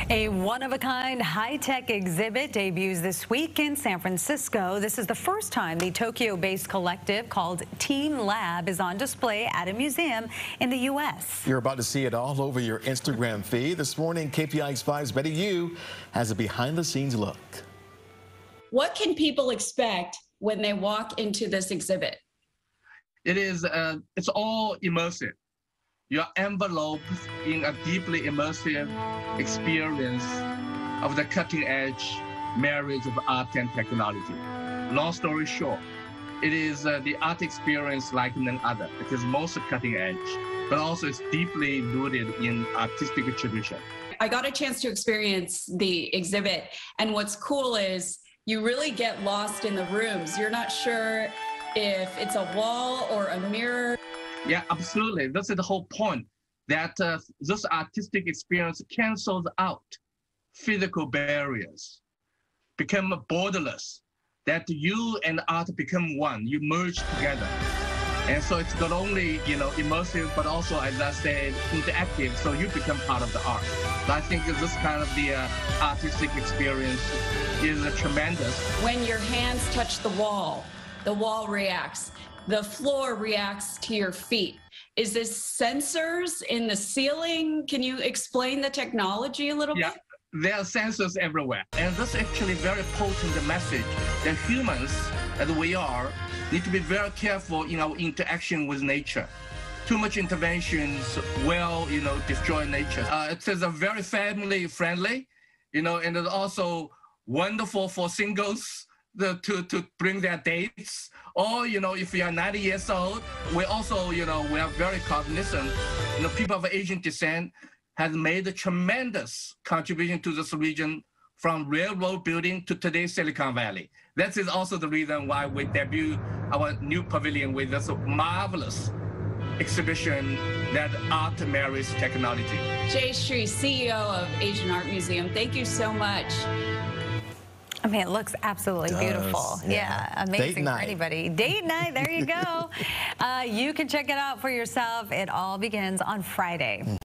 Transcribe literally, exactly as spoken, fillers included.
A one-of-a-kind high-tech exhibit debuts this week in San Francisco. This is the first time the Tokyo-based collective called Team Lab is on display at a museum in the U S You're about to see it all over your Instagram feed. This morning, K P I X five's Betty Yu has a behind-the-scenes look. What can people expect when they walk into this exhibit? It is, uh, it's all immersive. You're enveloped in a deeply immersive experience of the cutting-edge marriage of art and technology. Long story short, it is uh, the art experience like none other. It is most cutting-edge, but also it's deeply rooted in artistic tradition. I got a chance to experience the exhibit, and what's cool is you really get lost in the rooms. You're not sure if it's a wall or a mirror. Yeah, absolutely. This is the whole point, that uh, this artistic experience cancels out physical barriers, become borderless, that you and art become one, you merge together. And so it's not only, you know, immersive, but also, as I said, interactive, so you become part of the art. So I think this kind of the uh, artistic experience is uh, tremendous. When your hands touch the wall, the wall reacts. The floor reacts to your feet. Is this sensors in the ceiling? Can you explain the technology a little yeah, bit? There are sensors everywhere. And that's actually very potent message that humans, as we are, need to be very careful in our interaction with nature. Too much interventions will, you know, destroy nature. Uh, it is a very family friendly, you know, and it's also wonderful for singles The, to, to bring their dates, or, you know, if you are ninety years old, we also, you know, we are very cognizant. You know, people of Asian descent have made a tremendous contribution to this region, from railroad building to today's Silicon Valley. That is also the reason why we debut our new pavilion with this marvelous exhibition that art marries technology. Jay Sri, C E O of Asian Art Museum, thank you so much. I mean, it looks absolutely Does, beautiful. Yeah, yeah. amazing for anybody. Date night, there you go. uh, you can check it out for yourself. It all begins on Friday.